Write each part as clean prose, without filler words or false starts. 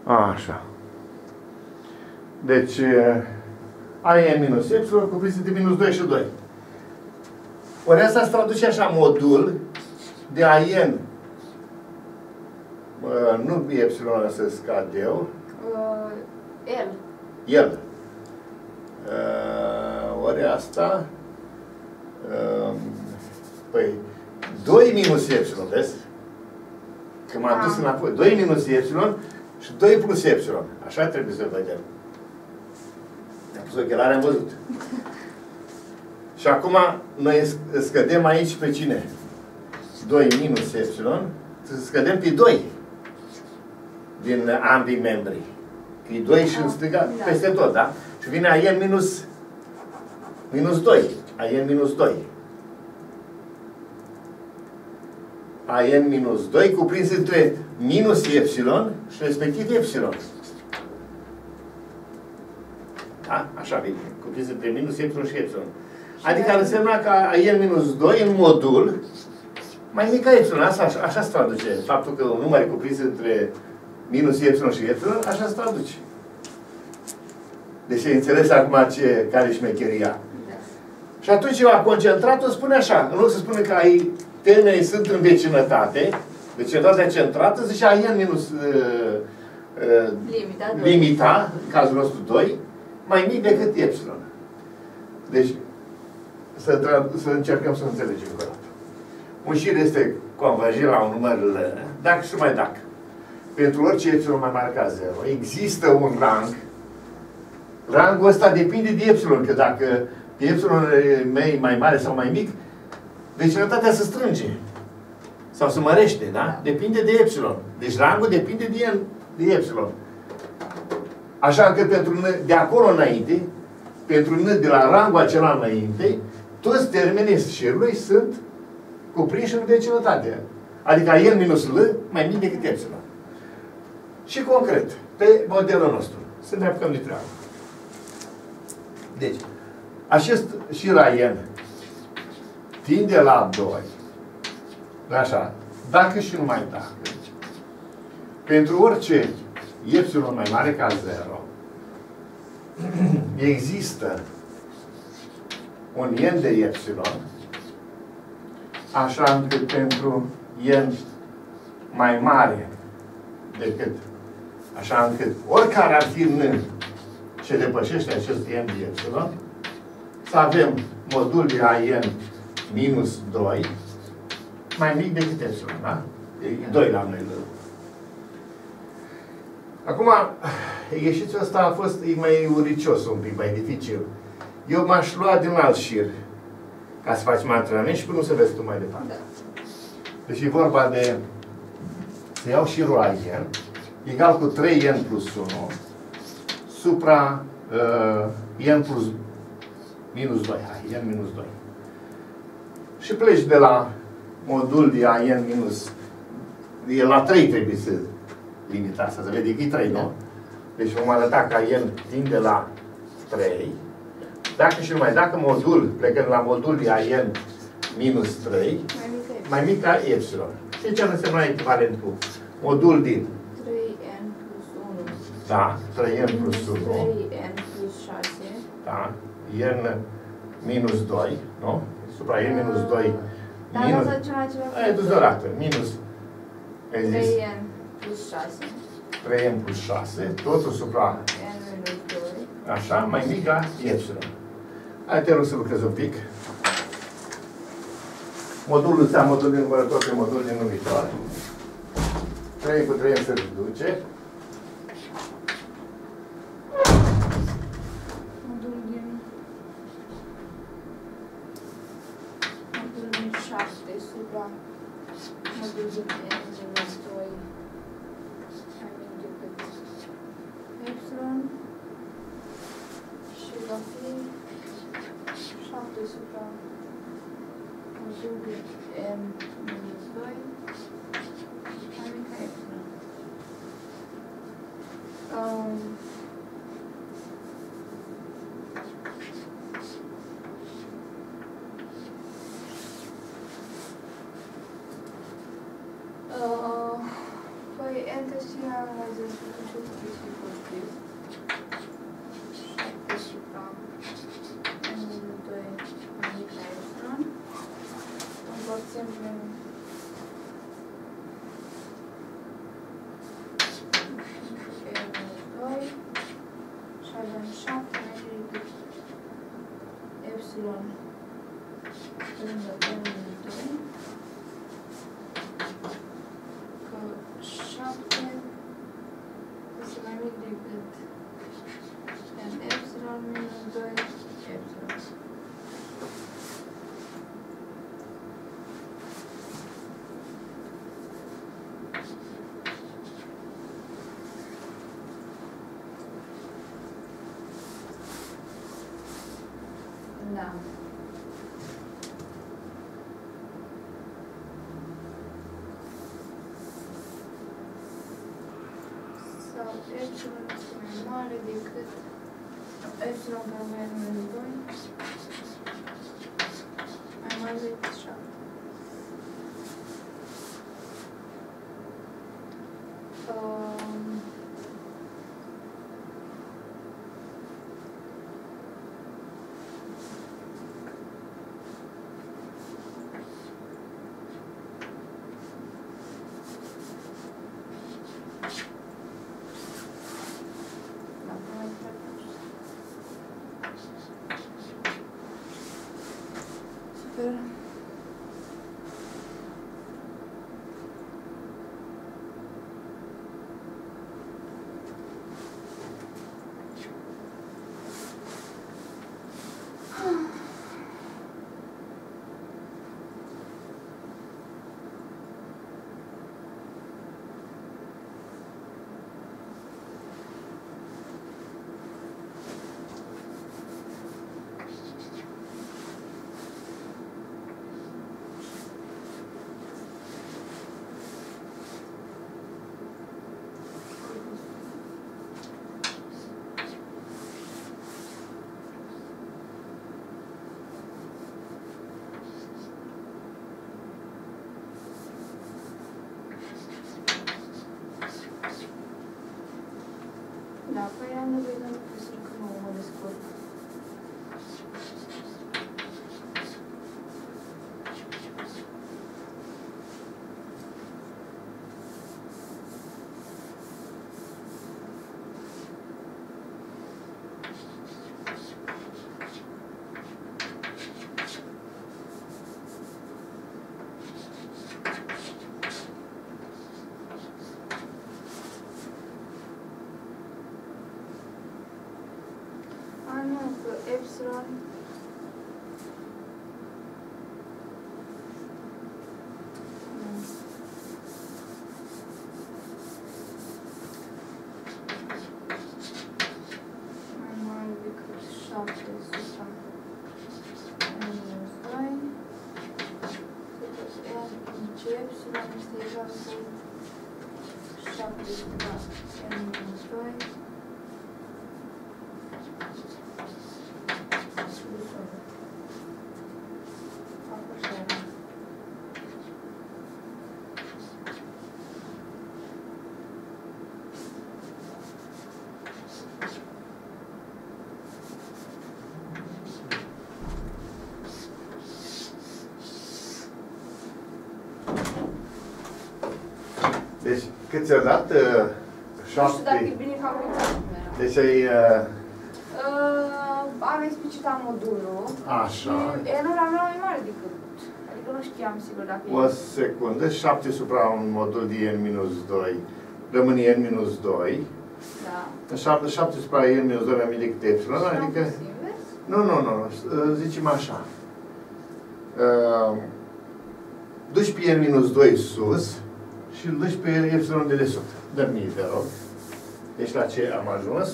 Așa. Deci, AN minus epsilon cuprins între minus 2 și 2. Ori asta se traduce așa, modul de AN. Nu epsilon să scad eu. L. El. Ori asta. Păi, 2 minus epsilon, vezi? Că m-am dus înapoi. 2 minus epsilon și 2 plus epsilon. Așa trebuie să vedem. Am pus ochelare, am văzut. Și acum noi scădem aici pe cine? 2 minus epsilon. Să scădem pe 2 din ambii membri. Că e 2 și în stânga, peste tot, da? Și vine AN minus 2. AN minus 2. AN minus 2 cuprins între minus epsilon și respectiv epsilon. Da? Așa vine. Cuprins între minus epsilon și epsilon. Adică ar însemna că AN minus 2 în modul mai mic ca epsilon. Așa se traduce. Faptul că un număr e cuprins între minus epsilon și epsilon, așa se traduce. Deci ai înțeles acum care e șmecheria. Și atunci concentratul spune așa. În loc să spună că tenei sunt în vecinătate, vecinătatea centrată, zice AN minus limita, în cazul nostru 2, mai mic decât epsilon. Deci, să încercăm să înțelegem încă o dată. Un șir este convergent la un număr dacă și mai dacă. Pentru orice epsilon mai mare ca 0, există un rang. Rangul ăsta depinde de epsilon, că dacă epsilon mei mai mare sau mai mic, vecinătatea se strânge. Sau se mărește, da? Depinde de epsilon. Deci rangul depinde de epsilon. Așa că pentru n, de acolo înainte, pentru n de la rangul acela înainte, toți termenii șirului sunt cuprinși în vecinătate. Adică el minus L mai mic decât epsilon. Și concret, pe modelul nostru. Să ne apucăm de treabă. Deci, acest șir AN tinde la 2. Așa. Dacă și numai dacă. Pentru orice epsilon mai mare ca 0, există un n de epsilon, așa încât pentru n mai mare decât, așa încât oricare ar fi n ce depășește acest n de epsilon, să avem modul de AN minus 2 mai mic decât epsilon, da? E 2 la noi. Acum, exercițiul ăsta a fost mai uricios un pic, mai dificil. Eu m-aș lua din alt șir ca să facem antrenament și până să vezi tu mai departe. Deci e vorba de să iau șirul AN egal cu 3n plus 1 supra n plus minus 2. Hai, n minus 2. Și pleci de la modul de AN minus... E la 3 trebuie să limita asta, să vede că e 3, nu? Deci vom arăta că AN tinde la 3. Dacă și numai dacă modul, plecând la modul de AN minus 3, mai mic ca epsilon. Și ce înseamnă echivalent cu modul din 3n plus 1. Da, 3n plus 1. 3n plus 6. Da, n minus 2, nu? Supra n minus 2. Da, minus... da, ceva. Ai dus deodată. Minus. 3n plus 6. 3n plus 6. Totul supra n minus 2. Așa, mai mic ca epsilon. Hai, te rog să lucrez un pic. Modulul ăsta, modul din numărător pe modul din numitor. 3 cu 3 se reduce. Modul din 7 supra modul din n minus 2 mai mic decât epsilon și va fi 7 supra modul din n minus 2 mai mic ca epsilon. Păi, Entășirea la 10 și pozitiv. 7 supra N-2 mai mic la epsilon. Împărțim prin E-2 și avem 7 mai mic decât epsilon lângă N-2. Că 7 este mai mic decât N epsilon minus 2 epsilon. Da. Sau epsilon este mai mare decât epsilon care mai e minus 2 mai mare decât 7. Super. Da, păi am nevoie de profesor că nu mă descurc. Nu, că epsilon mai mare decât 7 supra minus 2 cât n g epsilon este egal cu 7 supra minus 2 Deci, cât ți-a dat? 7. Nu știu dacă e bine că am uitat numera. Deci ai... Am explicitat modulul. Așa. Și n-ul la mai mare decât. Adică nu știam sigur dacă O secundă. 7 supra un modul de n-2. Rămâne n-2. Da. 7 supra n-2 mai mic decât epsilon. Adică... Nu. Zicem așa. Duci pe n-2 sus și îl duci pe epsilon de desubt. Dă-mi mie, te rog. Deci la ce am ajuns?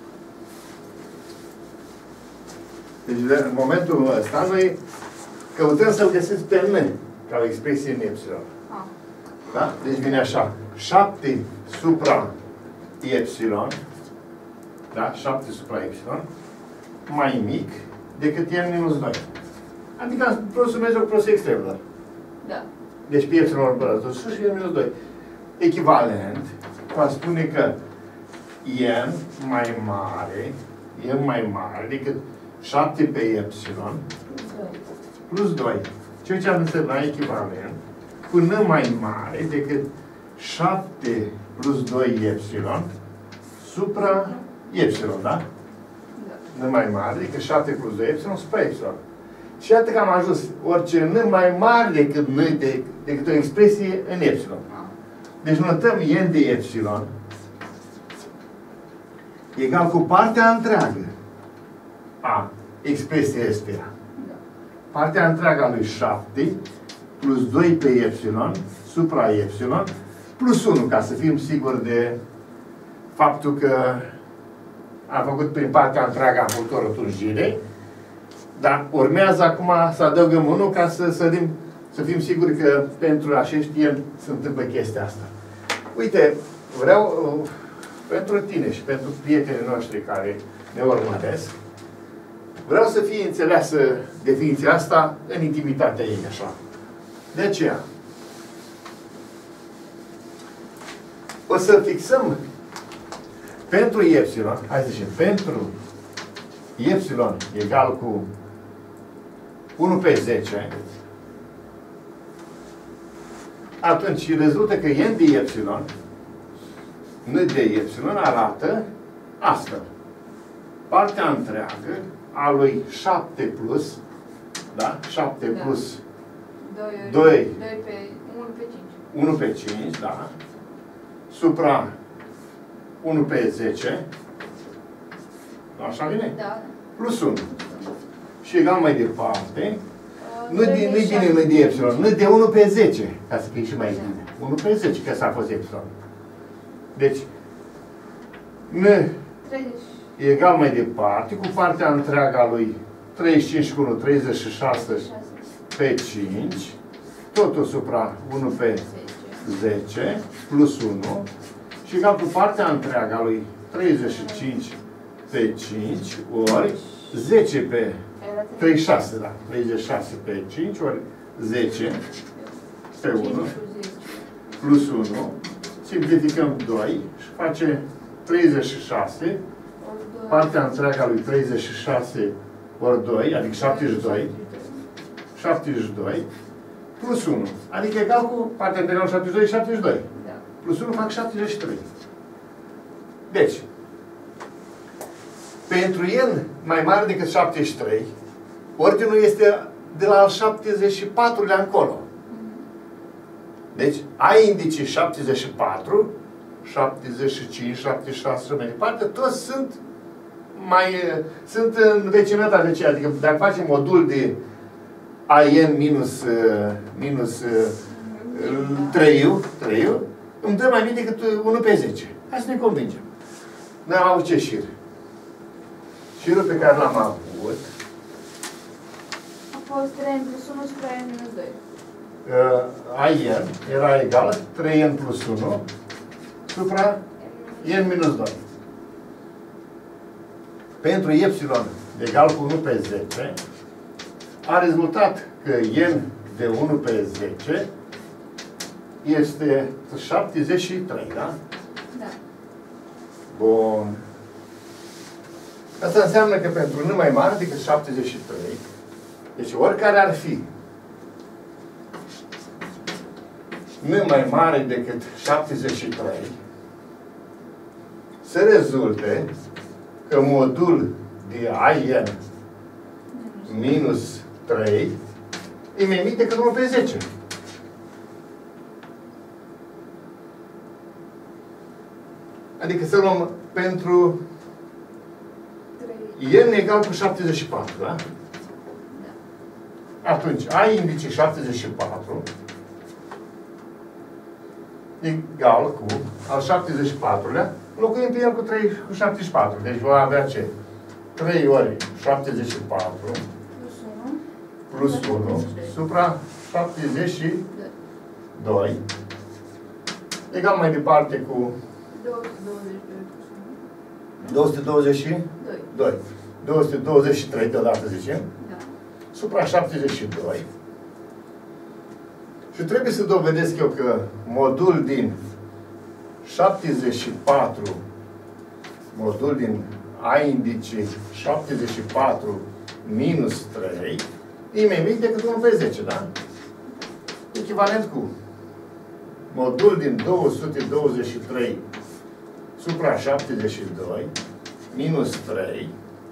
Deci în momentul ăsta noi căutăm să-l găsesc pe N ca o expresie în epsilon. Da? Deci vine așa. 7 supra epsilon, da? 7 supra epsilon, mai mic decât n-2. Adică am produsul Dumnezeu cu produsul extrem, da? Da. Deci pe epsilon împărătul sus și n-2. echivalent va spune că n mai mare decât 7 pe epsilon plus 2. Ceea ce ar însemna echivalent cu n mai mare decât 7 plus 2 epsilon supra epsilon, da? N mai mare decât 7 plus 2 epsilon supra epsilon. Și iată că am ajuns orice n mai mare decât o expresie în epsilon. Deci notăm n de epsilon egal cu partea întreagă a expresiei astea. Partea întreagă a lui 7 plus 2 pe epsilon supra epsilon plus 1, ca să fim siguri de faptul că am făcut prin partea întreagă, am făcut o rotunjire, dar urmează acum să adăugăm 1 ca să fim siguri că pentru acești n se întâmplă chestia asta. Uite, vreau pentru tine și pentru prietenii noștri care ne urmăresc, vreau să fie înțeleasă definiția asta în intimitatea ei, așa. De aceea, o să fixăm pentru epsilon, hai să zicem, pentru epsilon egal cu 1 pe 10, atunci rezultă că n de epsilon, n de epsilon arată astfel. Partea întreagă a lui 7 plus, da? 7 plus 2 pe 1 pe 5, da? Supra 1 pe 10, așa vine? Da. Plus 1. Și egal mai departe, nu bine n de epsilon, n de 1 pe 10, ca să fie și mai bine. 1 pe 10, că s-a fost epsilon. Deci, n 30. egal mai departe, cu partea întreagă a lui 35 cu 1, 36 pe 5, totul supra 1 pe 10, plus 1, și egal cu partea întreagă a lui 35 pe 5, ori 10 pe 36, da, 36 pe 5, ori 10 pe 1, plus 1, simplificăm 2 și face 36, partea întreagă a lui 36 ori 2, adică 72, 72, plus 1, adică egal cu partea întreagă a lui 72, 72. Plus 1 fac 73. Deci, pentru n mai mare decât 73, ordinul este de la al 74-lea încolo. Deci, ai indicii 74, 75, 76 și mai departe, toți sunt în vecinătatea aceea. Adică dacă facem modul de AN minus 3, îmi dă mai bine decât 1 pe 10. Hai să ne convingem. Noi am avut ce șir? Șirul pe care l-am avut a fost 3n plus 1 supra n minus 2. AN era egal 3n plus 1 supra n minus 2. Pentru epsilon egal cu 1 pe 10 a rezultat că n de 1 pe 10 este 73, da? Da. Bun. Asta înseamnă că pentru n mai mare decât 73, deci oricare ar fi n mai mare decât 73, se rezulte că modul de AN minus 3 e mai mic decât 1 pe 10. Adică să luăm pentru n egal cu 74, da? Atunci, ai indicii 74 egal cu al 74-lea, înlocuim pe el cu 3 cu 74. Deci vom avea ce? 3 ori 74 plus 1 supra 72 egal mai departe cu 222. 223 deodată, zicem. Da. Supra 72. Și trebuie să dovedesc eu că modul din 74 modul din A indice 74 minus 3 e mai mic decât 1 pe 10, da? Echivalent cu modul din 223 supra 72 minus 3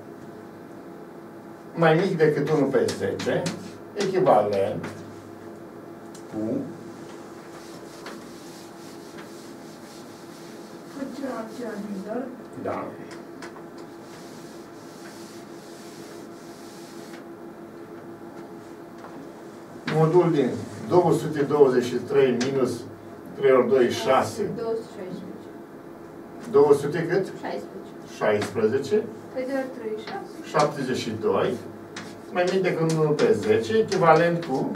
mai mic decât 1 pe 10, echivalent cu da. Modul din 223 minus 3 ori 2, 6. 216. 200 cât? 16. 16. Păi de ori 3, 6. 72. Mai mic decât 1 pe 10, echivalent cu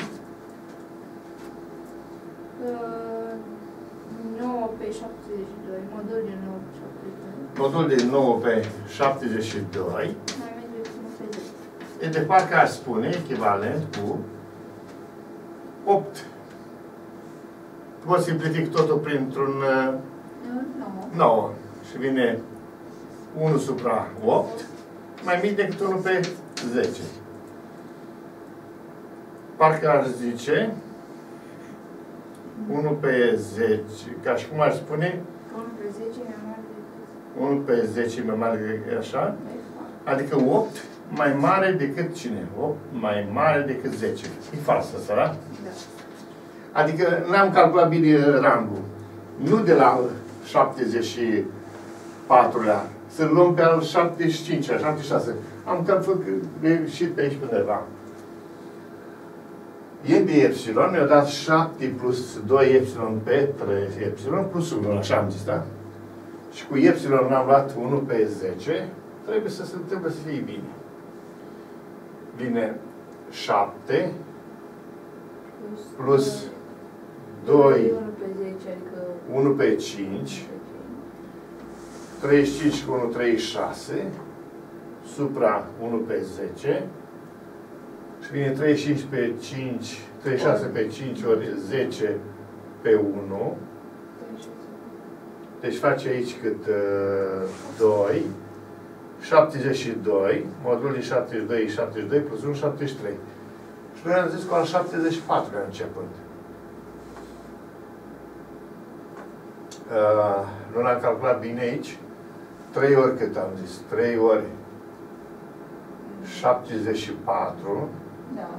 9 pe 72. Modul din 9 pe 72. modul din 9 pe 72. Mai mic decât 1 pe 10. E de parcă aș spune echivalent cu 8. Pot simplific totul printr-un 9. Și vine 1 supra 8, mai mic decât 1 pe 10. Parcă aș zice 1 pe 10, ca și cum aș spune 1 pe 10 mai mare decât 1 pe 10 mai mare decât așa, adică 8 mai mare decât cine? 8 mai mare decât 10. E fals asta, da? Da. Adică n-am calculat bine rangul. Nu de la 74-lea. Să luăm pe al 75-lea, 76. Am calculat și pe aici undeva. E de epsilon, mi-a dat 7 plus 2 epsilon pe 3 epsilon plus 1, așa am zis, da? Și cu epsilon am luat 1 pe 10, trebuie să fie bine. Vine 7 plus 2, 1 pe 10, adică 1 pe 5, 35 cu 1, 36, supra 1 pe 10, și vine 35 pe 5, 36 pe 5 ori 10 pe 1. Deci face aici cât 2, 72, modul din 72 e 72 plus 1, 73. Și noi am zis cu al 74 la începând. Nu l-am calculat bine aici. 3 ori cât am zis? 3 ori 74 da.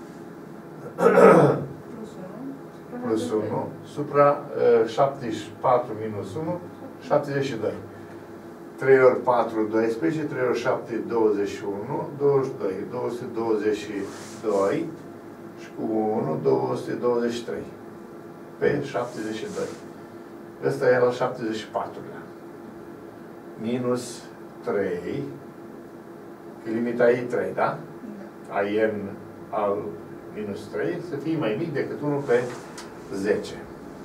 plus 1 supra 74 minus 1, 72. 3 ori 4, 12, 3 ori 7, 21, 22, 222 și cu 1, 223 pe 72. Ăsta e al 74-lea. Minus 3, că limita e 3, da? A n al minus 3 să fie mai mic decât 1 pe 10.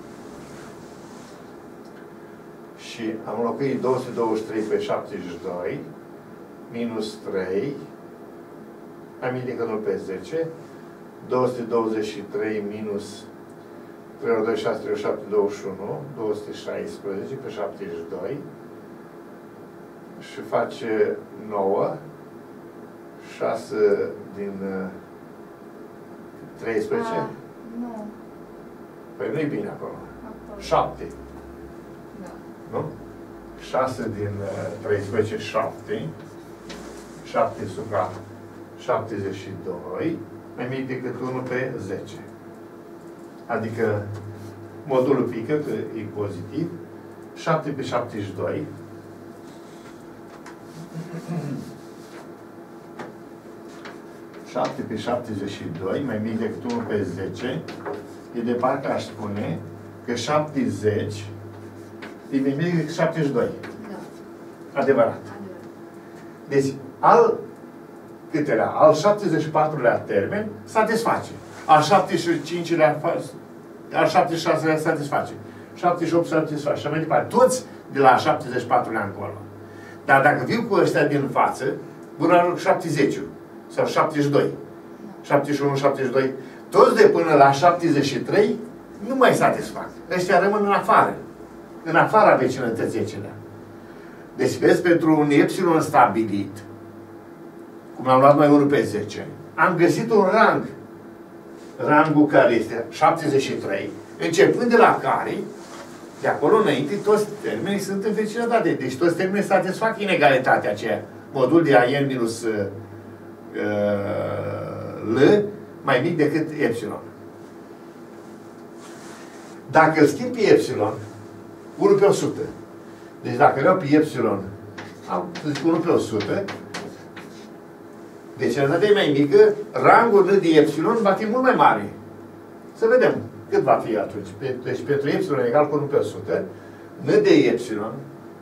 Și am înlocuit 223 pe 72 minus 3 mai mic decât 1 pe 10. 223 minus 3 ori 2, 6, 3 ori 7, 21, 216 pe 72 și face 9, 6 din 13. Nu. Păi nu-i bine acolo. Acolo. 7. Da. Nu? 6 din 13, 7. 7 supra 72, mai mic decât 1 pe 10. Adică modulul pică, că e pozitiv. 7 pe 72. (7 pe 72) mai mic decât 1 pe 10. E de parcă aș spune că 70 e mai mic decât 72. Da. Adevărat. Deci, al câtelea? Al 74-lea termen satisface. Al 75-lea, al 76-lea satisface. 78 satisface. Și mai departe. Toți de la 74-lea încolo. Dar dacă viu cu ăștia din față, vor ajung 70 sau 72. 71, 72. Toți de până la 73 nu mai satisfac. Ăștia rămân în afară. în afara vecinătății acelea. Deci, vezi, pentru un epsilon stabilit, cum am luat noi 1 pe 10, am găsit un rang. Rangul care este 73, începând de la care, de acolo înainte, toți termenii sunt în vecinătate. Deci toți termenii satisfac inegalitatea aceea. Modul de AN minus L mai mic decât epsilon. Dacă îl schimb pe epsilon, 1 pe 100. Deci dacă iau pe epsilon, să zic 1 pe 100, vecinătatea e mai mică, rangul N de epsilon va fi mult mai mare. Să vedem cât va fi atunci. Deci pentru epsilon egal cu 1 pe 100, N de epsilon,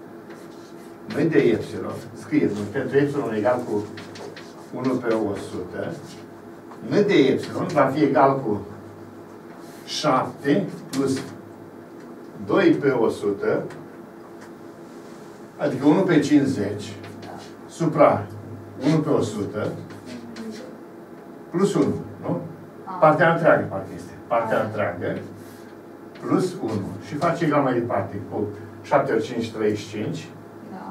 scrie, pentru epsilon egal cu 1 pe 100, N de epsilon va fi egal cu 7 plus 2 pe 100, adică 1 pe 50, supra 1 pe 100, plus 1, nu? Partea întreagă, partea este. Partea întreagă, plus 1. Și face egal mai departe, cu 7 ori 5, 35. Da.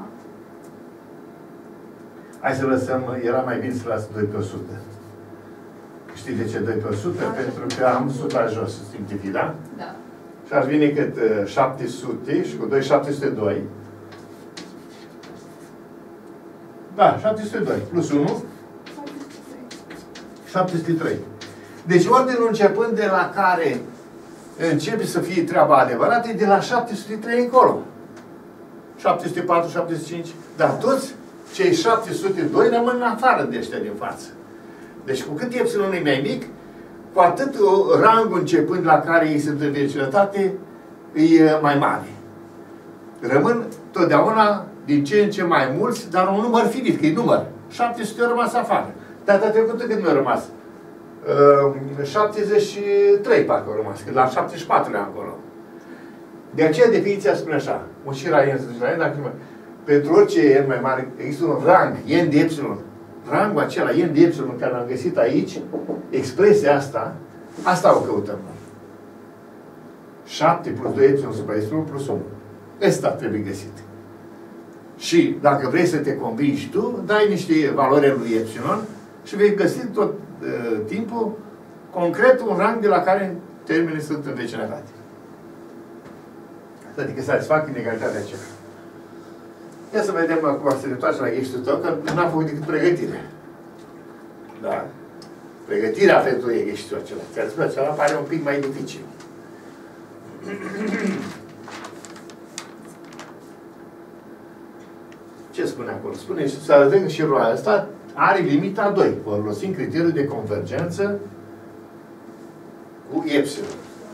Hai să lăsăm, era mai bine să las 2 pe 100. Știi de ce 2 pe 100? Pentru că am supra jos, simplific, da? Da. Și ar veni cât 700 și cu 2, 702. Da, 702. Plus 1. 703. Deci ordinul începând de la care începe să fie treaba adevărată e de la 703 încolo. 704, 705. Dar toți cei 702 rămân în afară de ăștia din față. Deci cu cât epsilon e mai mic, cu atât rangul începând la care ei sunt în vecinătate e mai mare. Rămân totdeauna din ce în ce mai mulți, dar un număr finit, că e număr. 700 au rămas afară. Data trecută cât mi-a rămas? 73 parcă au rămas, că la 74 le-am acolo. De aceea definiția spune așa, ușira n, pentru orice n mai mare, există un rang, n de epsilon. Rangul acela, n de epsilon, care l-am găsit aici, expresia asta, asta o căutăm noi. 7 plus 2 epsilon supra epsilon plus 1. Ăsta trebuie găsit. Și dacă vrei să te convingi tu, dai niște valori lui epsilon și vei găsi tot timpul concret un rang de la care termenii sunt în vecinătate. Adică satisfac inegalitatea aceea. Ia să vedem acum, să ne întoarcem la eștiul tău, că n-am făcut decât pregătire. Da? Pregătirea pentru eștiul acela. Ți-am spus, acela pare un pic mai dificil. Ce spune acolo? Spune să arătăm că șirul ăsta are limita 2, folosind criteriul de convergență cu epsilon.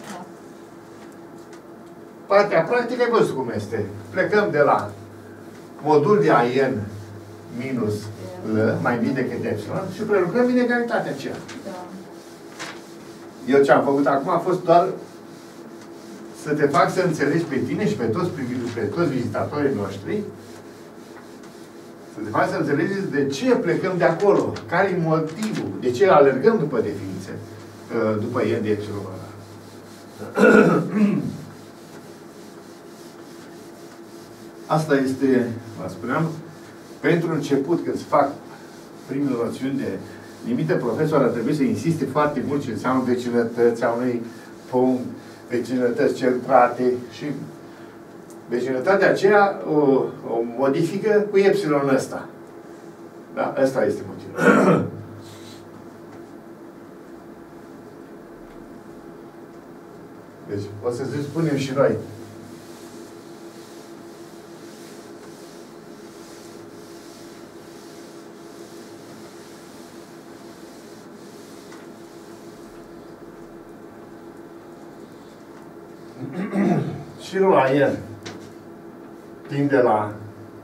Partea practică ai văzut cum este. Plecăm de la modul de AN minus L, mai mic decât epsilon, și prelucrăm inegalitatea aceea. Eu ce am făcut acum a fost doar să te fac să înțelegi pe tine și pe toți vizitatorii noștri, să te faci să înțelegeți de ce plecăm de acolo, care e motivul, de ce alergăm după definiție, după n de epsilon ăla. Asta este, vă spuneam, pentru început, când se fac primele noțiuni de limite, profesorul ar trebui să insiste foarte mult ce înseamnă vecinătăți, a unui punct, vecinătăți centrate și vecinătatea aceea o modifică cu epsilon ăsta. Da? Ăsta este motivul. Deci, o să spunem și noi. Șirul AN tinde la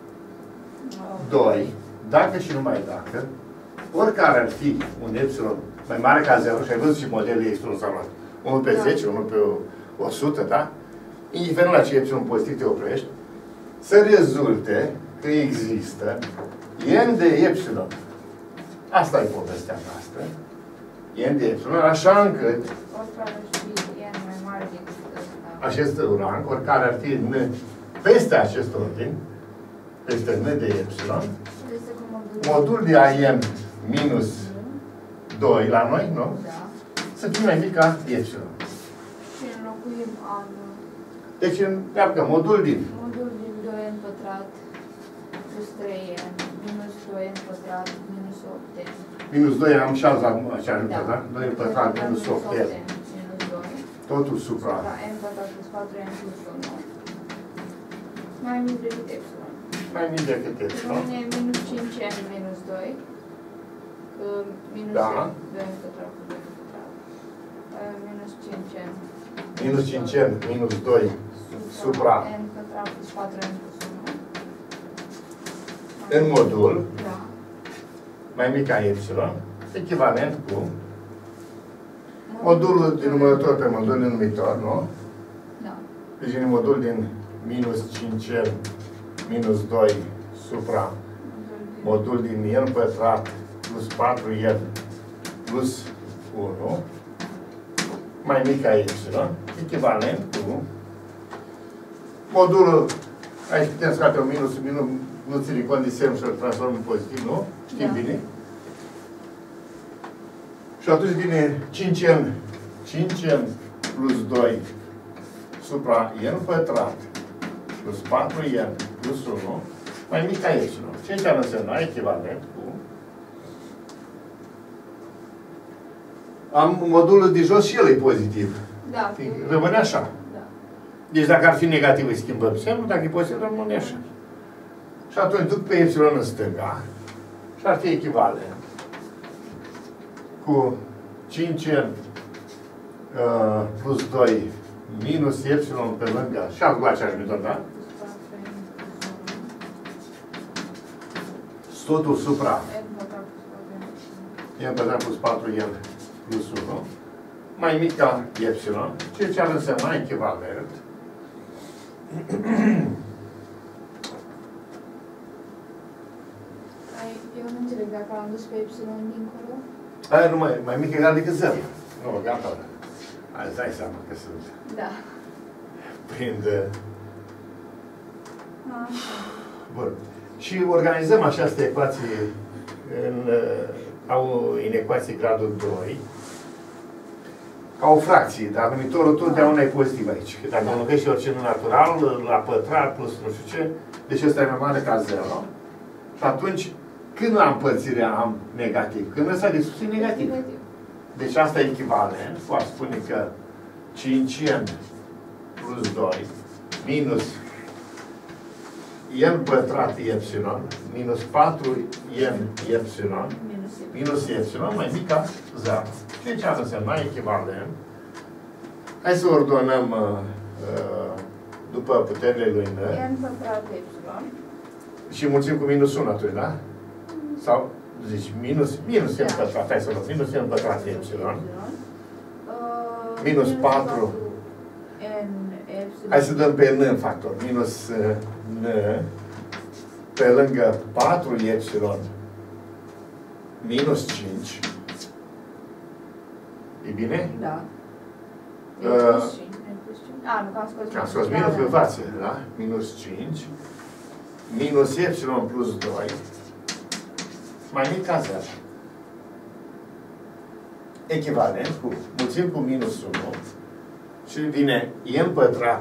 2, dacă și numai dacă, oricare ar fi un epsilon mai mare ca 0, și ai văzut și modelul epsilon s-a luat, 1 pe 10, 1 pe 100, da? Indiferent la ce epsilon pozitiv te oprești, să rezulte că există n de epsilon. Asta e povestea noastră. N de epsilon, așa încât oricare ar fi n mai mare decât ăsta. acest rang, oricare ar fi n peste acest ordin, peste n de epsilon, Este cu modul de an minus 2 la noi, nu? Da. Să fie mai mic ca epsilon. Și înlocuim anul. Deci, înceapcă modul din Modul din 2n pătrat plus 3n minus 2n pătrat minus 8n. minus 2 am și alta așa ajută, da? 2 pătrat minus 8 minus 2. totul supra. n pătrat plus 4n plus 1. Mai mic decât epsilon. Mai mic decât epsilon. Rămâne minus 5n minus 2. Minus Da. 2n pătrat plus 2n pătrat. Minus 5n. Minus 5n minus 2 supra. n pătrat plus 4n plus 1. În modul Da. mai mic ca epsilon, echivalent cu modulul din numărător pe modul din numitor, nu? Da. Deci în modul din minus 5n minus 2 supra modul din n pătrat plus 4n plus 1 mai mic ca epsilon, echivalent cu modulul, aici putem scoate un minus, nu ține cont de semn și îl transformăm în pozitiv, nu? Știm Da. bine? Și atunci vine 5n plus 2 supra n pătrat plus 4n plus 1 mai mic ca epsilon. Ce ar însemna echivalent cu am modulul de jos și el e pozitiv. Da. Rămâne așa. Da. Deci dacă ar fi negativ îi schimbăm semnul, dacă e pozitiv rămâne așa. Și atunci duc pe epsilon în stânga și ar fi echivalent cu 5n plus 2 minus epsilon pe lângă și acum aceeași metodă, da? Totul supra n pătrat plus 4n plus 1 mai mic ca epsilon, ceea ce ar însemna echivalent Eu nu înțeleg dacă am dus pe epsilon dincolo. aia nu mai mic egal decât 0. Nu, gata. Hai, îți dai seama că sunt Da. prind... Așa. Bun. Și organizăm această ecuație în ecuație gradul 2 ca o fracție, dar numitorul totdeauna e pozitiv aici. Că dacă înlocuiești orice natural, la pătrat plus nu știu ce, deci ăsta e mai mare ca 0. Și atunci, când la împărțire am negativ? Când ăsta de sus e negativ. Deci asta e echivalent. Poate spune că 5n plus 2 minus n pătrat epsilon minus 4n epsilon minus epsilon mai mic ca 0. Ce ar însemna echivalent? Hai să ordonăm după puterile lui n. n pătrat epsilon. Și mulțim cu minus 1 atunci, da? Sau, zici, minus n pătrat, hai să luăm, minus n pătrat epsilon. Minus 4. N epsilon. Hai să dăm pe n în factor. Minus n pe lângă 4 epsilon minus 5. E bine? Da. Nu, că am scos. Am scos minus pe față, da? Minus 5. Minus epsilon plus 2. Mai mic ca 0. Echivalent cu, mulțim cu minus 1 și vine n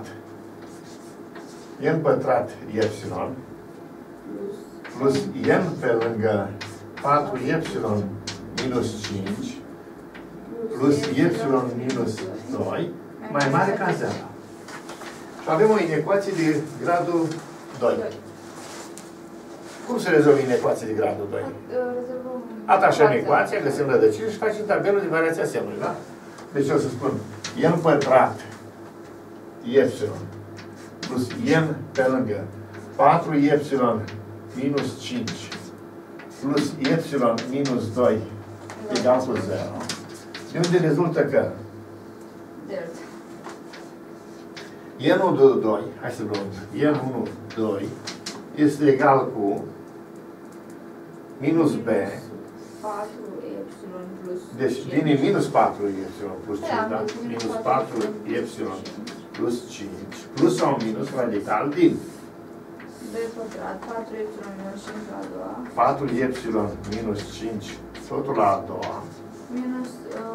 pătrat epsilon plus n pe lângă 4 epsilon minus 5 plus epsilon minus 2 mai mare ca 0. Și avem o inecuație de gradul 2. Cum se rezolvă inecuație de gradul 2? Atașăm ecuația, găsim rădăcini și facem tabelul de variația semnului, da? Deci o să spun n pătrat epsilon plus n pe lângă 4 epsilon minus 5 plus epsilon minus 2 egal cu 0. De unde rezultă că n1, 2, hai să luăm, n1, 2 este egal cu minus b. 4 epsilon plus Deci 5. vine minus 4 epsilon plus 5, da? Minus 4 epsilon plus 5 plus sau minus radical din 2 pătrat, 4y minus 5 la a doua. 4y minus 5 totul la a doua. Minus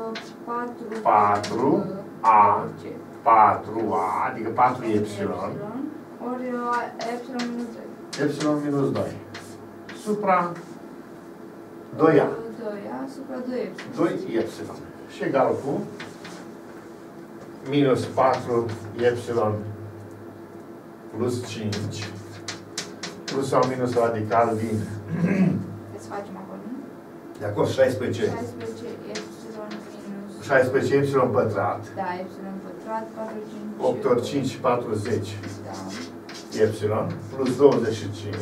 4a, 4a, adică 4y. Ori y minus 2. Y minus 2. Supra 2a. 2a supra 2y. 2y. Și egal cu minus 4y plus 5 plus sau minus radical din Să facem acolo, nu? de acolo 16 16y minus 16y pătrat. da, y pătrat, 4, 5 8 ori 5, 40 da. y plus 25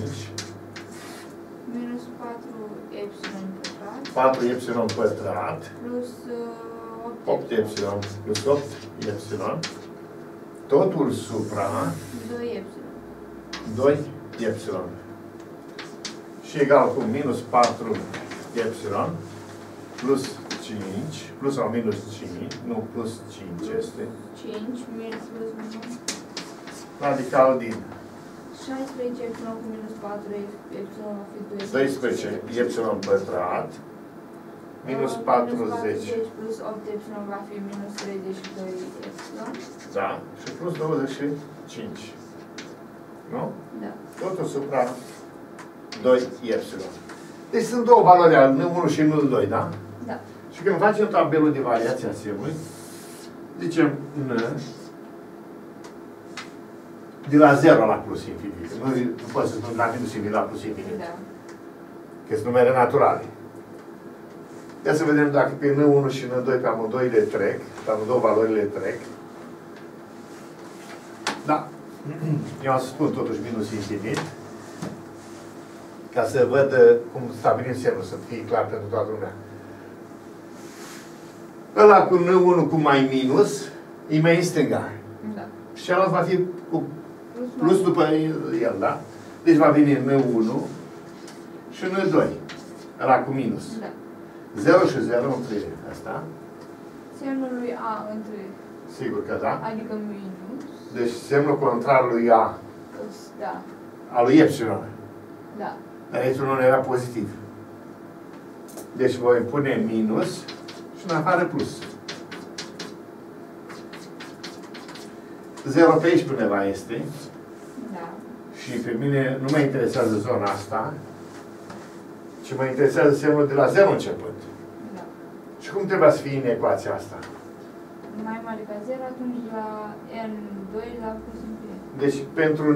Minus 4y pătrat 4y pătrat plus 8y plus 8y totul supra 2y. 2y și egal cu minus 4y plus 5 plus sau minus 5, nu plus 5 este 5 minus plus 1 radical din 16y cu minus 4y va fi 12y pătrat minus 40 plus 8y va fi minus 32y. da, și plus 25 nu? Da. Totul supra 2y. Deci sunt două valori, N1 și N2, da? Da. Și când facem tabelul de variație a semnului, zicem N de la 0 la plus infinit. Nu poți să spun la minus infinit la plus infinit. Da. Că sunt numere naturale. Ia să vedem dacă pe N1 și N2 pe amândoi le trec, pe amândouă valorile trec. Da. Eu am să spun totuși minus infinit, ca să văd cum stabilim semnul, să fie clar pentru toată lumea. Ăla cu N1 cu mai minus, e mai în stânga. Da. Și celălalt va fi cu plus după el, da? Deci va veni N1 și N2. Ăla cu minus. Da. 0 și 0 între asta. Semnul lui A între, Sigur că da. adică minus. Deci semnul contrar lui A, Da. al lui Y. Da. Dar aici nu era pozitiv. Deci voi pune minus și în afară plus. 0 pe aici undeva este. Da. Și pe mine nu mă interesează zona asta, ci mă interesează semnul de la 0 început. Da. Și cum trebuie să fie în ecuația asta? Mai mare ca 0, atunci la N2 la plus infinit. Deci pentru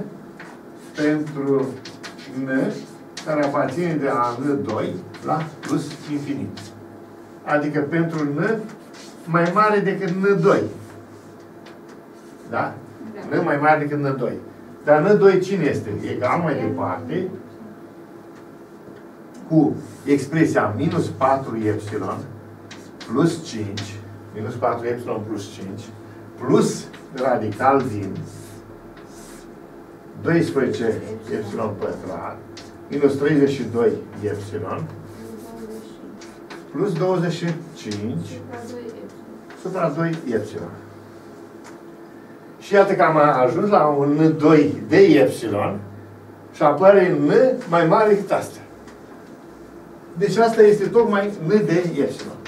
N, care aparține de la N2 la plus infinit. Adică pentru N mai mare decât N2. Da? Da. N mai mare decât N2. Dar N2 cine este? Egal mai departe cu expresia minus 4y plus 5, minus 4y plus 5, plus radical din 12y pătrat, minus 32y, plus 25 supra 2y. Și iată că am ajuns la un N2 de y și apare N mai mare decât asta. Deci asta este tocmai N de y.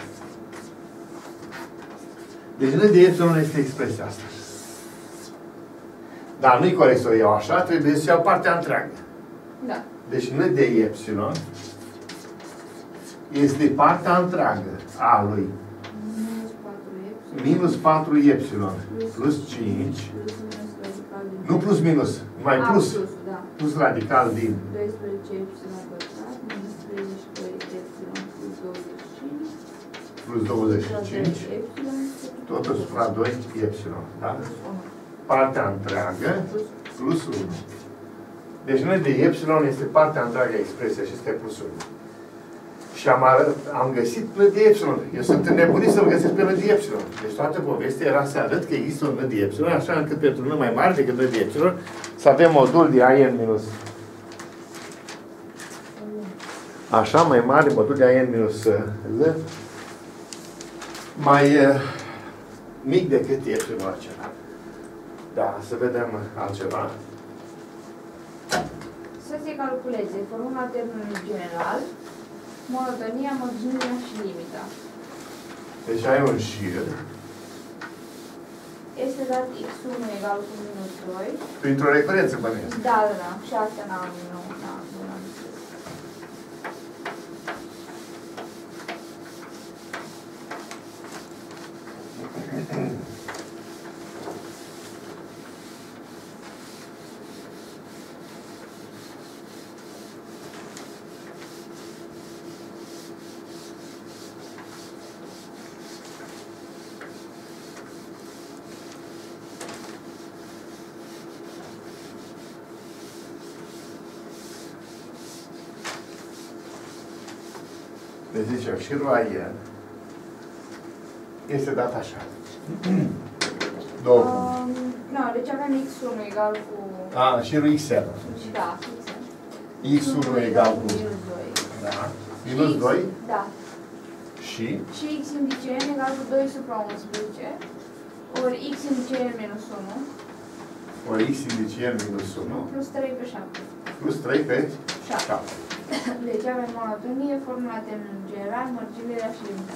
Deci N de y este expresia asta. Dar nu-i corect să o iau așa, trebuie să iau partea întreagă. Da. Deci N de y este partea întreagă a lui minus 4y plus 5, nu plus minus, mai plus, plus radical din 12y pătrat minus 32y plus 25 plus 25, totul supra 2y, da? Partea întreagă plus 1. Deci N de y este partea întreagă a expresiei și este plus 1. Și am găsit N de y. Eu sunt înnebunit să-l găsesc pe N de y. Deci toată povestea era să arăt că există un N de y, așa încât pentru N mai mare decât N de y, să avem modul de AN minus. Așa, mai mare, modul de AN minus L, mai mic decât y acela. Da, să vedem altceva. Să se calculeze formula termenului general, monotonia, marginea și limita. Deci ai un șir. Este dat x1 egal cu minus 2. Printr-o recurență, bănuiesc. Da. Și asta n-am Deci zicem, șirul AN este dat așa. Două puncte. Nu, deci avem x1 egal cu... Șirul XN. Da, X1 egal cu... minus 2. Da. Minus 2. Da. Și? Și x indice n egal cu 2 supra 11. Ori x indice n minus 1. Ori x indice n minus 1. Plus 3 pe 7. Plus 3 pe 7. Deci avem monotonie, formula termenului general, mărginirea și limita.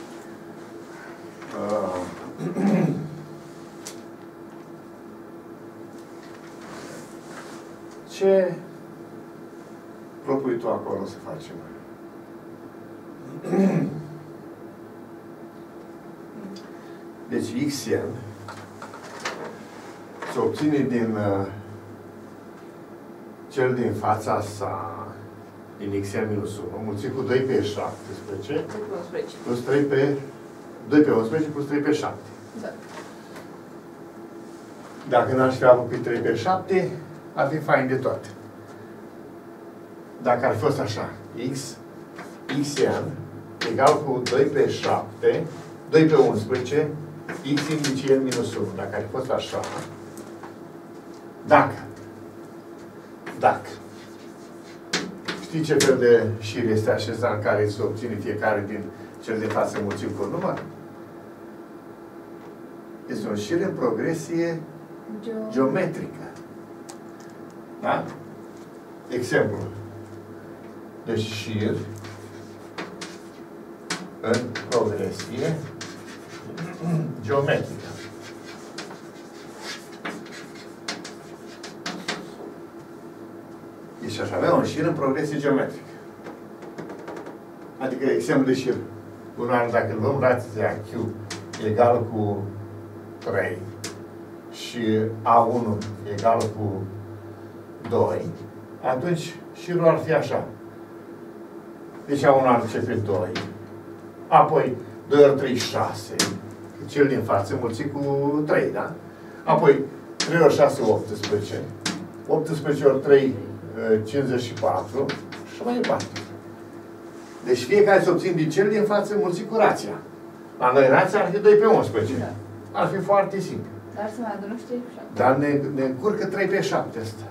Ce propui tu acolo să facem? Deci xn se obține din cel din fața sa, din xn minus 1, mulțit cu 2 pe 17, plus 3 pe 2 pe 11 plus 3 pe 7. Da. Dacă n-aș fi avut pe 3 pe 7, ar fi fain de tot. Dacă ar fi fost așa, xn egal cu 2 pe 7, 2 pe 11, x indice n minus 1. Dacă ar fi fost așa, dacă știi ce fel de șir este așezat în care se obține fiecare din cel de față mulțit cu un număr? Este un șir în progresie geometrică. Da? Exemplu. Deci șir în progresie geometrică. Deci aș avea un șir în progresie geometrică. Adică exemplu de șir. Bună, dacă îl luăm rația Q egal cu 3 și A1 egal cu 2, atunci șirul ar fi așa. Deci A1 ar începe 2, apoi 2 ori 3, 6, cel din față mulțit cu 3, da? Apoi 3 ori 6, 18, 18 ori 3, 54 și mai departe. Deci fiecare se obțin din cel din față mulțit cu rația. La noi rația ar fi 2 pe 11. Da. Ar fi foarte simplu. Dar să mai adună 3 pe 7. Dar ne încurcă 3 pe 7 asta.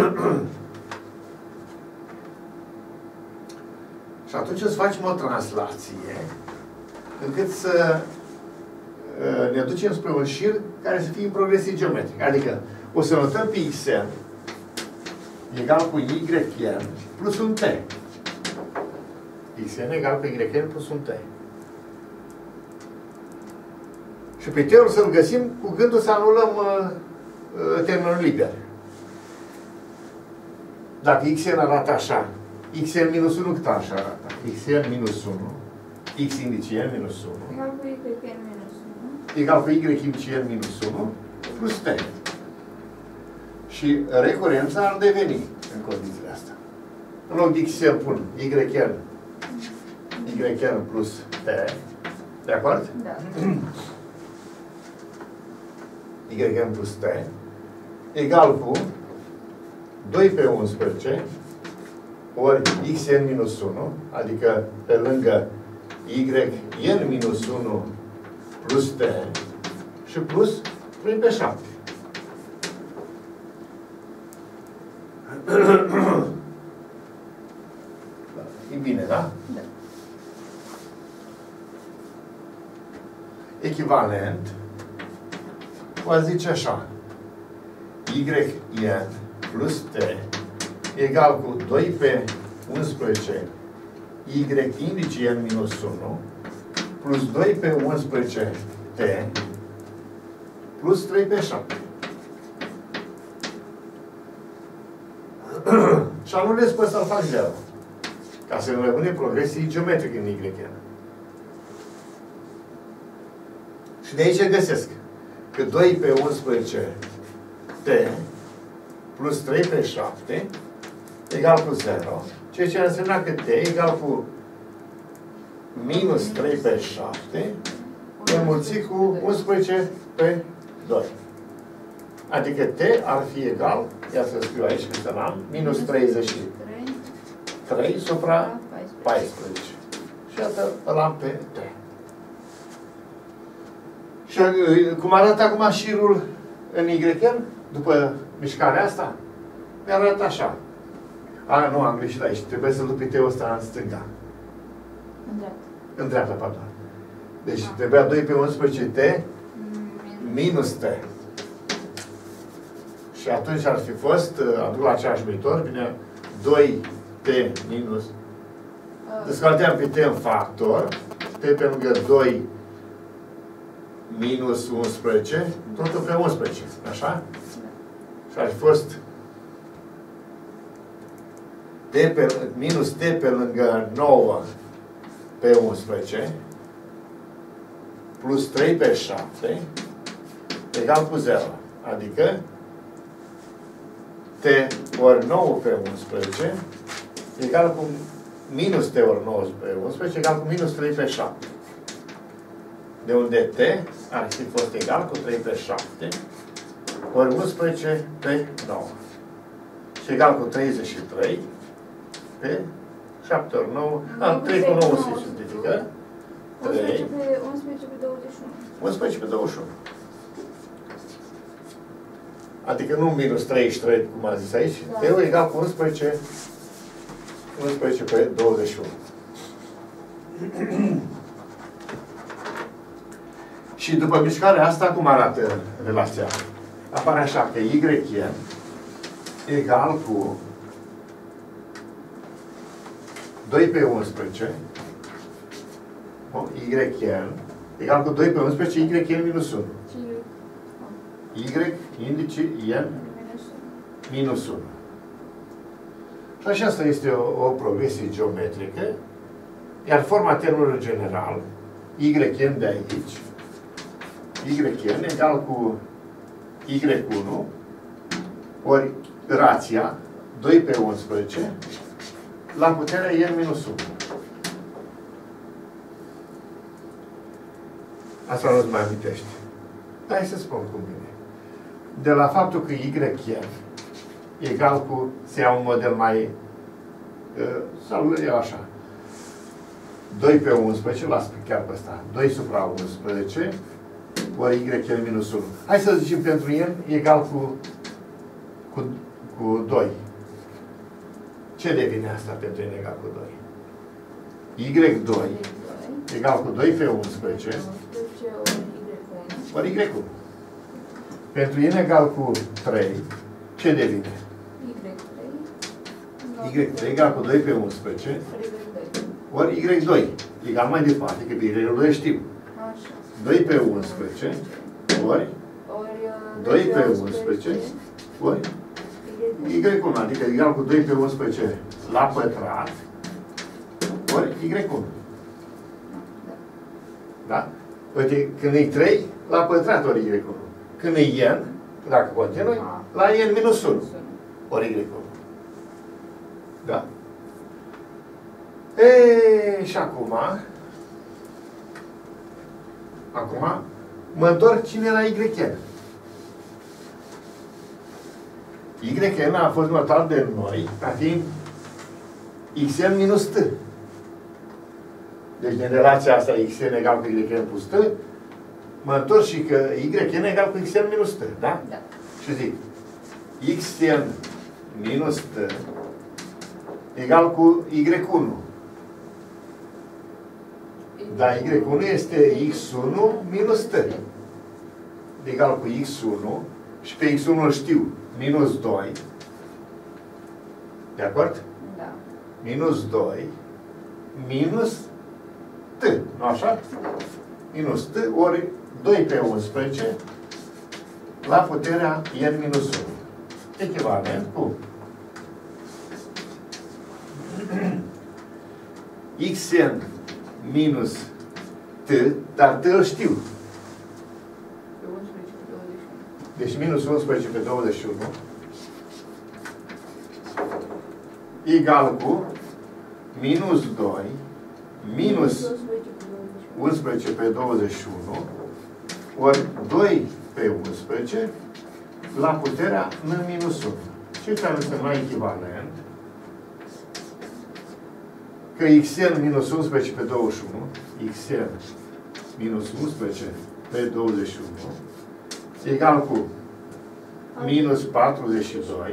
Și atunci îți facem o translație încât să ne ducem spre un șir care să fie în progresie geometrică. Adică o să notăm pe xn egal cu yn plus un t. Xn egal cu yn plus un t. Și pe t-ul să-l găsim cu gândul să anulăm termenul liber. Dacă xn arată așa, xn minus 1 cât așa arată? Xn minus 1, x indice n minus 1. Egal cu yn minus 1. Egal cu y indice n minus 1 plus t. Și recurența ar deveni în condițiile astea. În loc de xn pun yn plus t. De acord? Da. Yn plus t egal cu 2 pe 11 ori xn minus 1, adică pe lângă yn minus 1 plus t și plus 3 pe 7. E bine, da? Da. Echivalent, o zice așa. yn plus t egal cu 2 pe 11 y indice n minus 1 plus 2 pe 11 t plus 3 pe 7. Și anulez pe ăsta, îl fac 0. Ca să nu rămâne progresie geometrică în yn. Și de aici găsesc că 2 pe 11 t plus 3 pe 7 egal cu 0, ceea ce înseamnă că t egal cu minus 3 pe 7 înmulțit cu 11 pe 2. Adică t ar fi egal, ia să scriu aici că l-am, minus 33 supra 14. Și iată, îl am pe t. Și cum arată acum șirul în YN, după mișcarea asta, mi-arată așa. Nu, am greșit aici. Trebuie să lupi T-ul ăsta în stânga. În dreapta. În dreapta, pardon. Deci trebuia 2 pe 11 T minus T. Și atunci ar fi fost, aduc la aceeași viitor, bine, 2 T minus. Descarteam pe T în factor, T pe lângă 2 minus 11, totul pe 11, așa? Și ar fi fost minus T pe lângă 9 pe 11 plus 3 pe 7 egal cu 0. Adică T ori 9 pe 11 egal cu minus T ori 9 pe 11 egal cu minus 3 pe 7. De unde T ar fi fost egal cu 3 pe 7 ori 11 pe 9. Și egal cu 33 pe 7 ori 9. 3 cu 9 se simplifică. 11 pe 21. 11 pe 21. Adică nu minus 33, cum a zis aici. Da. T-ul egal cu 11 pe 21. Și după mișcarea asta, cum arată relația? Apare așa că YN egal cu 2 pe 11 YN egal cu 2 pe 11 YN minus 1. Y indice N minus 1. Și așa asta este o progresie geometrică, iar forma termenului general YN de aici YN egal cu Y1 ori rația 2 pe 11 la puterea N minus 1. Asta nu-ți mai amintești. Hai să spun cum vine. De la faptul că YN egal cu, se ia un model mai, sau eu așa, 2 pe 11, las chiar pe ăsta, 2 supra 11, ori YN minus 1. Hai să zicem pentru N egal cu 2. Ce devine asta pentru N egal cu 2? Y2 egal cu 2 pe 11 ori Y1. Pentru N egal cu 3, ce devine? Y3 egal cu 2 pe 11 ori Y2. Egal mai departe, că pe Y2 știm. 2 pe 11 ori 2 pe 11 ori Y1. Adică egal cu 2 pe 11 la pătrat ori Y1. Da? Uite, când e 3, la pătrat ori Y1. Când e N, dacă continui, la N minus 1 ori Y1. Da? Și acum mă întorc cine la YN. YN a fost notat de noi ca fiind Xn minus T. Deci din relația asta Xn egal cu YN plus T, mă întorc și că YN egal cu Xn minus T. Da? Da. Și zic Xn minus T egal cu Y1. Dar Y1 este X1 minus T. Egal cu X1 și pe x1 îl știu, minus 2. De acord? Da. Minus 2, minus t, nu așa? Minus t ori 2 pe 11 la puterea n minus 1. Echivalent cu xn minus t, dar t îl știu. Pe 11 pe 21. Deci minus 11 pe 21 egal cu minus 2 minus 11 pe 21 ori 2 pe 11 la puterea n minus 1. Ce care însemna echivalent? Că xn minus 11 pe 21, xn minus 11 pe 21 egal cu minus 42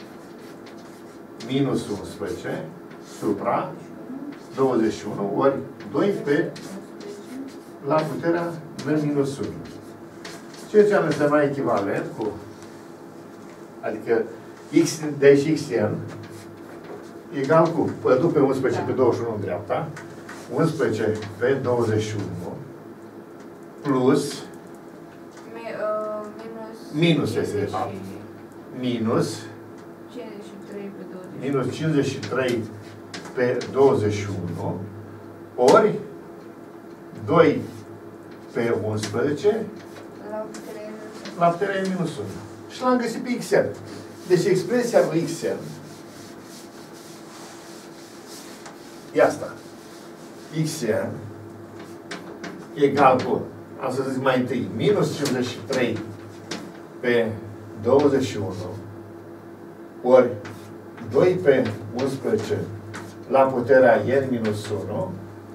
minus 11 supra 21 ori 2 pe la puterea n minus 1. Ceea ce am însemnat echivalent cu, adică x, deci xn egal cu, duc pe 11 pe 21 în dreapta, 11 pe 21 plus minus este de fapt, minus 53 pe 21. minus 53 pe 21 ori 2 pe 11 la puterea minus 1. Și l-am găsit pe xn. Deci expresia lui xn e asta. xn egal cu, am să zic mai întâi, minus 53 pe 21 ori 2 pe 11 la puterea n minus 1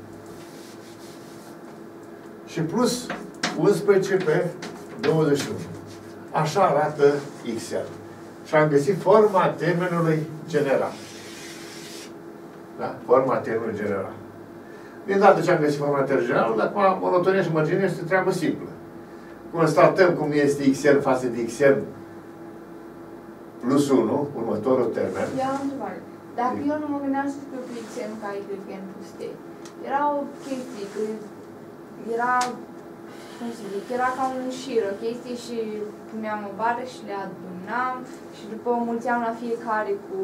și plus 11 pe 21. Așa arată xn. Și am găsit forma termenului general. Da? Forma termenului general. Din dată ce am găsit forma termenului general, acum monotonia și mărginia este treabă simplă. Constatăm cum este xn față de xn plus 1, următorul termen. Eu am o întrebare. Dacă eu nu mă gândeam să scriu pe xn ca y plus t, era o chestie, că era, cum să zic, era ca un șir, o chestie și puneam o bară și le adunam și după o mulțeam la fiecare cu...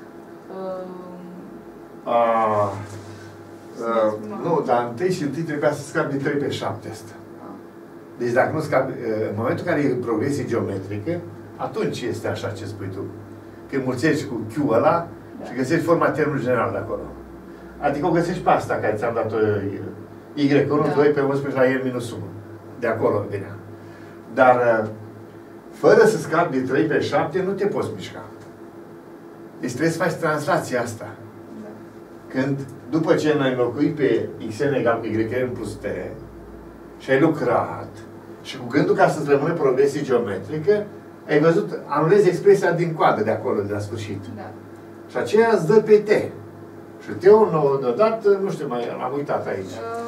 Nu, dar întâi trebuia să scapi de 3 pe 7 asta. Deci dacă nu scapi, în momentul în care e progresie geometrică, atunci este așa ce spui tu. Când mulțești cu Q ăla și găsești forma termenului general de acolo. Adică o găsești pe asta care ți-am dat-o Y1, 2 pe 11 la N minus 1. De acolo venea. Dar fără să scapi de 3 pe 7 nu te poți mișca. Deci trebuie să faci translația asta. Când, după ce ai înlocuit pe xn egal cu yn plus t și ai lucrat și cu gândul ca să-ți rămâne progresie geometrică, ai văzut, anulezi expresia din coadă de acolo, de la sfârșit. Da. Și aceea îți dă pe t. Și t-ul ne-a dat, nu știu, mai am uitat aici.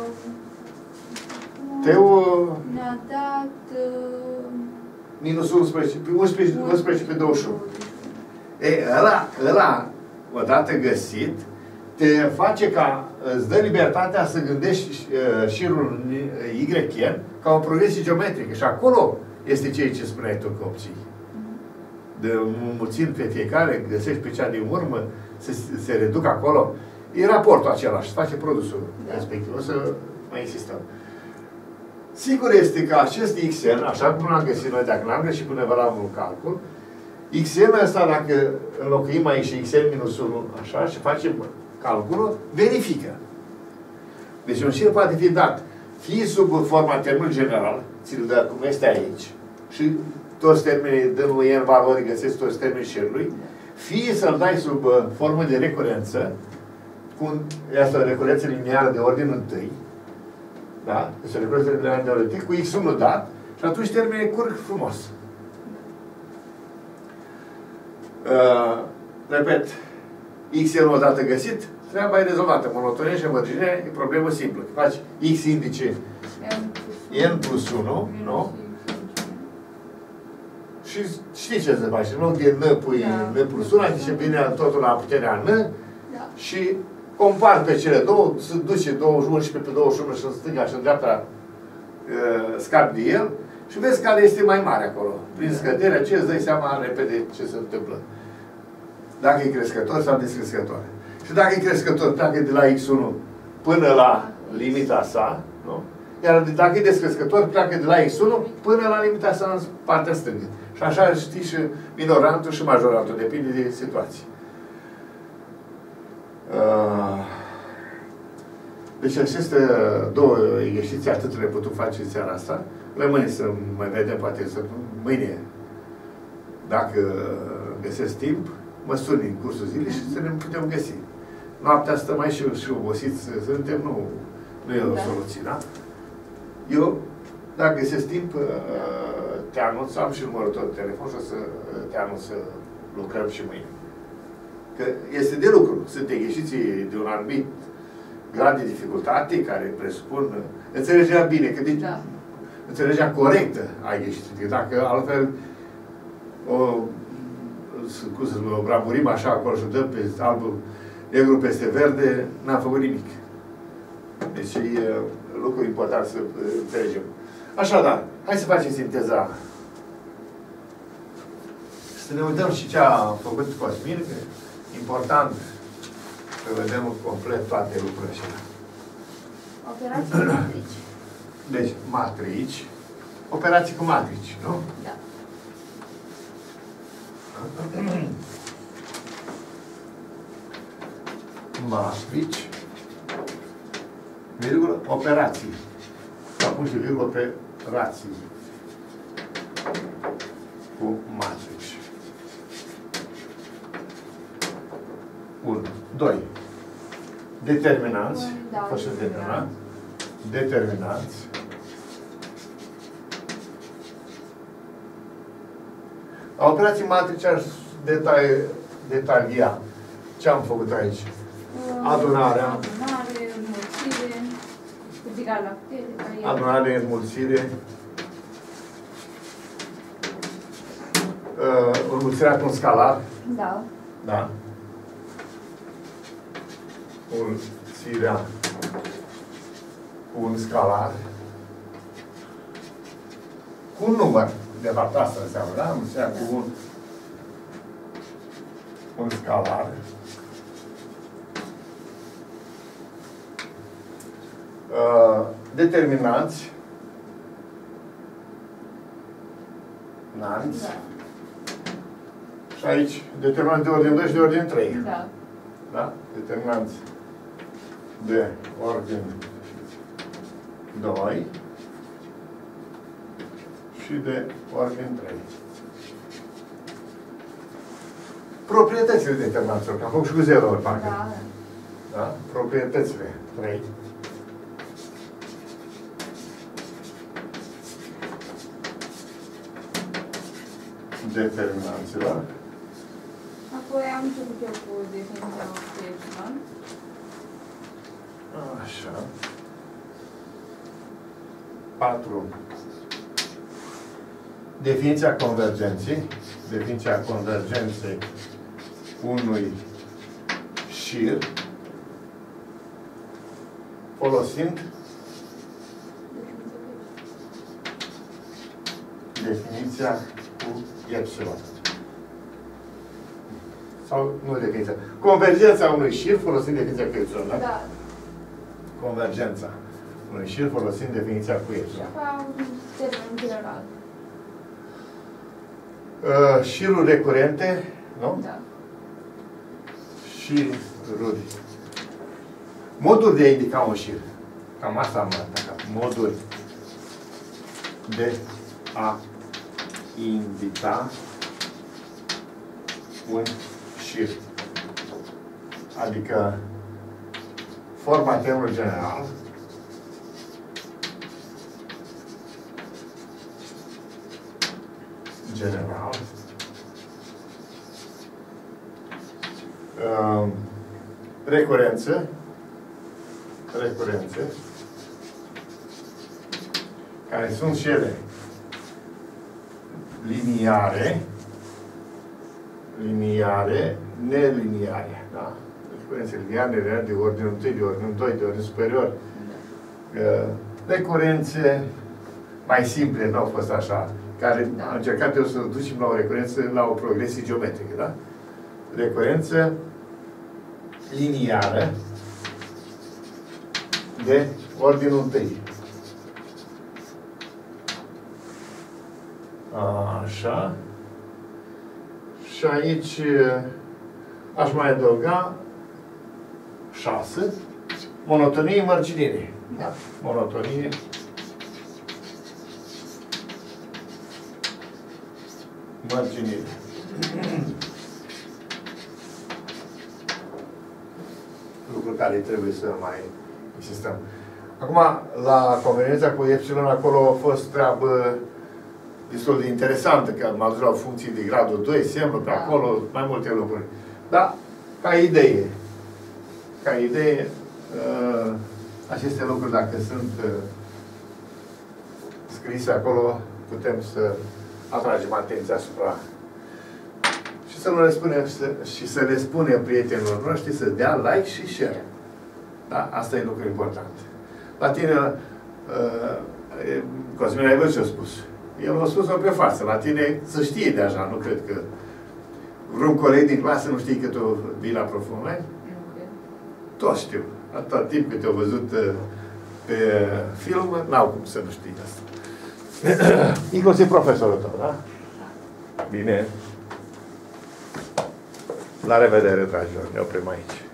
T-ul... Ne-a dat... minus 11 pe 21. E, ăla, odată găsit, te face ca, îți dă libertatea să gândești șirul YN ca o progresie geometrică. Și acolo este ceea ce spuneai tu că obții. De mulțim pe fiecare, găsești pe cea din urmă, se reduc acolo. E raportul același, se face produsul respectiv. O să mai insistăm. Sigur este că acest xn, așa cum l-am găsit noi, dacă l-am găsit până la un calcul, xn ăsta, dacă înlocuim aici și xn minus 1, așa, și facem calculul, verifică. Deci un șir poate fi dat fie sub forma termenului general, ți-l dă cum este aici, și toți termenii, dă lui n valori, găsesc toți termenii șirului, fie să-l dai sub formă de recurență, cu asta recurență lineară de ordin întâi, da? Este recurență lineară de ordin întâi, cu x1 dat, și atunci termenii curg frumos. Repet, xn odată găsit, treaba e rezolvată. Monotonie și mărgine e problemă simplă. Faci x indice n plus 1, nu? Și știi ce se face, nu? Din N pui N plus 1, adică vine totul la puterea N și compar pe cele două, se duce 11 pe 21 și în stânga și în dreapta scapi de el și vezi care este mai mare acolo. Prin scăderea ce îți dai seama repede ce se întâmplă. Dacă e crescător sau descrescător. Și dacă e crescător, pleacă de la X1 până la limita sa, nu? Iar dacă e descrescător, pleacă de la X1 până la limita sa în partea stângă. Și așa știi și minorantul și majorantul, depinde de situație. Deci aceste două exerciții atât le putem face în seara asta. Rămâne să mai vedem, poate să mâine, dacă găsesc timp, mă suni în cursul zilei și să ne putem găsi. Noaptea asta mai și obosiți suntem, nu e o soluție, da? Eu, dacă găsesc timp, te anunț, am și numărul tău de telefon și o să te anunț să lucrăm și mâine. Că este de lucru. Sunt exerciții de un anumit grad de dificultate care presupun înțelegerea bine, că deci, înțelegerea corectă a exercițiului. Dacă altfel cum să o bramurim așa acolo și dăm pe albul negru peste verde, n-am făcut nimic. Deci e lucru important să înțelegem. Așadar, hai să facem sinteza. Să ne uităm și ce a făcut Cosmin, că e important să vedem complet toate lucrurile astea. Operații matrici. Deci, matrici. Operații cu matrici, nu? Da. Matrici. Virgulă, operații. Sau pun și virgulă pe rații. Cu matrici. 1. 2. Determinanți. Facem determinanți. Determinanți. La operații matrice aș detalia ce am făcut aici. Adunarea. Adunare, înmulțire, ridicare la putere. Adunare, înmulțire. Înmulțirea cu un scalar. Da. Da. Înmulțirea cu un scalar. Cu un număr. De fapt, asta înseamnă, da? Înmulțirea cu un scalar. Determinanți. Nanți. Da. Și aici, determinanți de ordine 2 și de ordine 3. Da. Da? Determinanți de ordine 2 și de ordine 3. Proprietățile determinanților, că am făcut și cu 0 ori, parcă. Da. Da? Proprietățile 3. Determinanților. Apoi am început eu cu definiția cu epsilon. Așa. 4. Definiția convergenței. Definiția convergenței unui șir folosind definiția cu epsilon. Sau nu definiția. Convergența unui șir folosind definiția cu epsilon, da? Da. Convergența unui șir folosind definiția cu Și epsilon. apoi un termen general. Șiruri recurente, nu? Da. Șiruri. Modul de a indica un șir. Cam asta am atacat. Modul de a indica un șir. Adică forma termenului general recurențe care sunt și ele liniare, neliniare. Da? Recurențe liniare, neliniare de ordinul 1, de ordinul 2, de ordin superior. Recurențe mai simple, nu au fost așa, care am încercat eu să ducem la o recurență, la o progresie geometrică, da? Recurență liniară de ordinul 1. Așa. Și aici aș mai adăuga 6. Monotonie, mărginire. Da? Monotonie. Mărginire. Lucru care trebuie să mai insistăm. Acum, la conveniența cu epsilon, acolo a fost treabă destul de interesantă, că m-a dus la funcții de gradul 2, semnul pe acolo, mai multe lucruri. Dar, ca idee, aceste lucruri, dacă sunt scrise acolo, putem să atragem atenția asupra și să le spunem prietenilor noștri să dea like și share. Da? Asta e lucru important. La tine, Cosmin, ai văzut ce a spus? El a spus-o pe față. La tine să știe deja, nu cred că vreun coleg din clasă nu știe că tu vii la profund. Toți știu. Atâta timp cât te-au văzut pe film, n-au cum să nu știi asta. Inclusiv profesorul tău, da? Bine. La revedere, dragilor. Ne oprim aici.